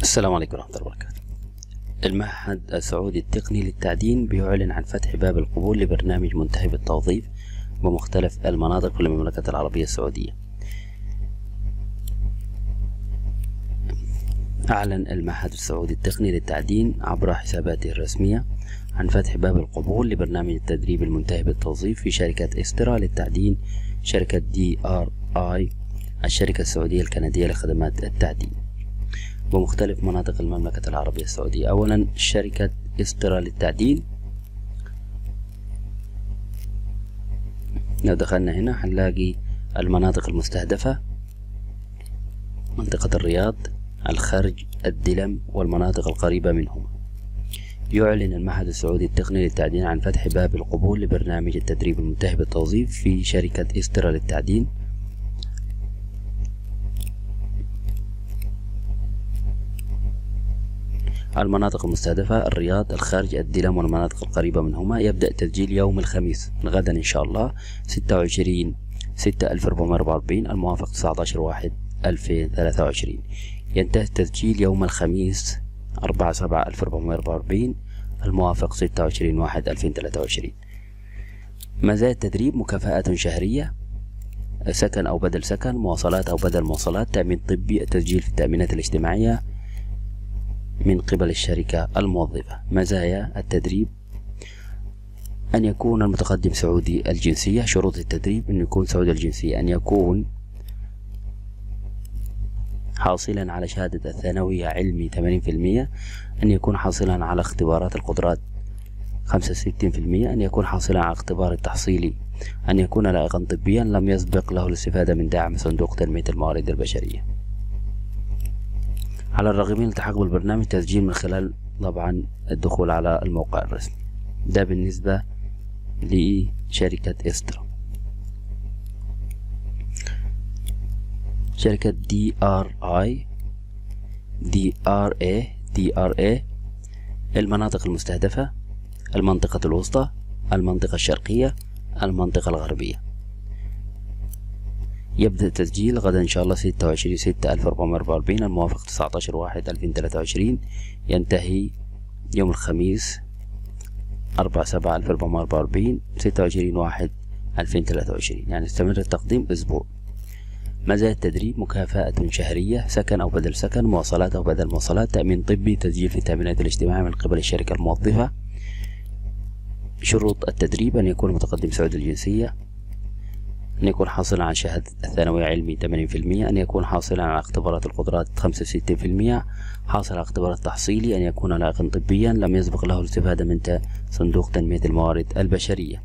السلام عليكم ورحمة الله وبركاته. المعهد السعودي التقني للتعدين بيعلن عن فتح باب القبول لبرنامج منتهي بالتوظيف بمختلف المناطق في المملكة العربية السعودية. أعلن المعهد السعودي التقني للتعدين عبر حساباته الرسمية عن فتح باب القبول لبرنامج التدريب المنتهي بالتوظيف في شركة إسترا للتعدين، شركة DRI الشركة السعودية الكندية لخدمات التعدين بمختلف مناطق المملكة العربية السعودية. أولا شركة إسترا للتعدين، لو دخلنا هنا هنلاقي المناطق المستهدفة: منطقة الرياض، الخرج، الدلم والمناطق القريبة منهم. يعلن المعهد السعودي التقني للتعدين عن فتح باب القبول لبرنامج التدريب المنتهي بالتوظيف في شركة إسترا للتعدين. المناطق المستهدفة: الرياض، الخارج، الدلم والمناطق القريبة منهما. يبدأ التسجيل يوم الخميس غدا إن شاء الله 26/6/1444 الموافق 19/1/2023. ينتهي التسجيل يوم الخميس 4/7/1444 الموافق 26/1/2023. مزايا التدريب: مكافآت شهرية، سكن أو بدل سكن، مواصلات أو بدل مواصلات، تأمين طبي، التسجيل في التأمينات الاجتماعية من قبل الشركة الموظفة. مزايا التدريب: أن يكون المتقدم سعودي الجنسية. شروط التدريب: أن يكون سعودي الجنسية، أن يكون حاصلا على شهادة الثانوية علمي 80%، أن يكون حاصلا على اختبارات القدرات 65%، أن يكون حاصلا على اختبار التحصيلي، أن يكون لائقا طبيا، لم يسبق له الاستفادة من دعم صندوق تنمية الموارد البشرية. على الراغبين الالتحاق بالبرنامج تسجيل من خلال طبعا الدخول على الموقع الرسمي. ده بالنسبة لشركة إسترا. شركة DRA المناطق المستهدفة: المنطقة الوسطى، المنطقة الشرقية، المنطقة الغربية. يبدأ التسجيل غدا إن شاء الله 26/6/1444 الموافق 19/1/2023. ينتهي يوم الخميس 4/7/1444 26/1/2023، يعني يستمر التقديم أسبوع. مزايا التدريب: مكافأة شهرية، سكن أو بدل سكن، مواصلات أو بدل مواصلات، تأمين طبي، تسجيل في التأمينات الاجتماعية من قبل الشركة الموظفة. شروط التدريب: أن يكون متقدم سعودي الجنسية، أن يكون حاصلا على شهادة الثانوية علمي 80%، أن يكون حاصلا على اختبارات القدرات 65%، حاصل على اختبار التحصيلي، أن يكون لائقا طبيا، لم يسبق له الاستفادة من صندوق تنمية الموارد البشرية.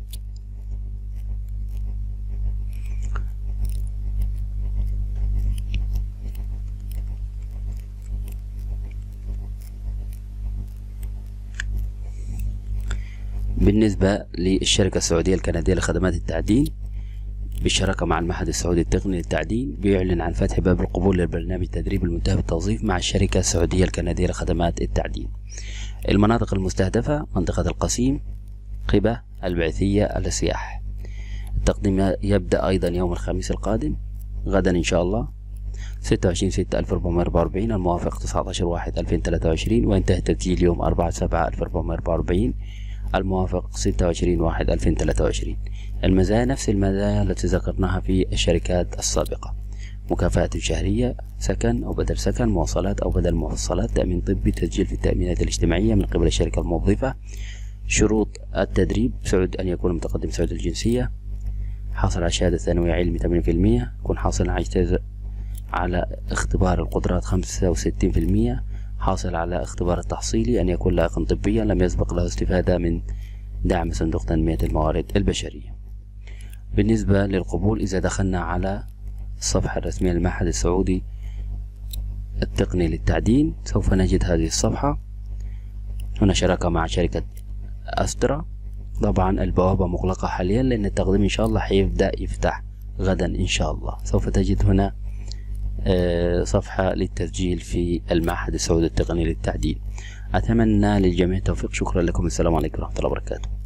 بالنسبة للشركة السعودية الكندية لخدمات التعدين بالشراكة مع المعهد السعودي التقني للتعدين، بيعلن عن فتح باب القبول للبرنامج التدريب المنتهي بالتوظيف مع الشركة السعودية الكندية لخدمات التعدين. المناطق المستهدفة: منطقة القصيم، قبة، البعثية، السياح. التقديم يبدأ أيضا يوم الخميس القادم غدا إن شاء الله 26/6/1444 الموافق 19/1/2023، وينتهي التسجيل يوم 4/7/1444 الموافق 26/1/2023. المزايا نفس المزايا التي ذكرناها في الشركات السابقة: مكافأة شهرية، سكن أو بدل سكن، مواصلات أو بدل مواصلات، تأمين طبي، تسجيل في التأمينات الاجتماعية من قبل الشركة الموظفة. شروط التدريب: أن يكون متقدم سعودي الجنسية، حاصل على شهادة ثانوية علمي 80%، يكون حاصل على اختبار القدرات 65%، حاصل على اختبار التحصيلي، أن يكون لائقا طبيا، لم يسبق له استفادة من دعم صندوق تنمية الموارد البشرية. بالنسبة للقبول، إذا دخلنا على الصفحة الرسمية للمعهد السعودي التقني للتعدين سوف نجد هذه الصفحة. هنا شراكة مع شركة أسترا. طبعا البوابة مغلقة حاليا لأن التقديم إن شاء الله حيبدأ يفتح غدا إن شاء الله. سوف تجد هنا صفحة للتسجيل في المعهد السعودي التقني للتعدين. أتمنى للجميع التوفيق. شكرا لكم. السلام عليكم ورحمة الله وبركاته.